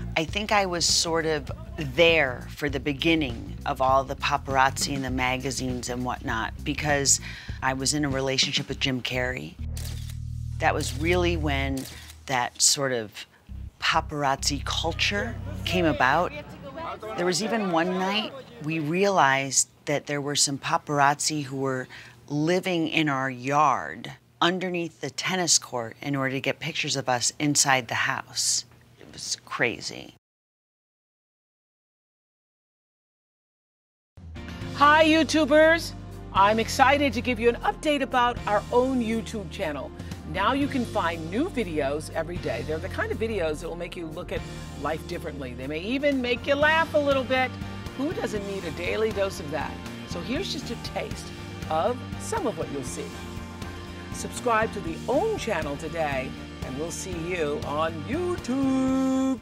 I think I was sort of there for the beginning of all the paparazzi and the magazines and whatnot, because I was in a relationship with Jim Carrey. That was really when that sort of paparazzi culture came about. There was even one night we realized that there were some paparazzi who were living in our yard underneath the tennis court in order to get pictures of us inside the house. It was crazy. Hi, YouTubers. I'm excited to give you an update about our own YouTube channel. Now you can find new videos every day. They're the kind of videos that will make you look at life differently. They may even make you laugh a little bit. Who doesn't need a daily dose of that? So here's just a taste of some of what you'll see. Subscribe to the OWN channel today, and we'll see you on YouTube.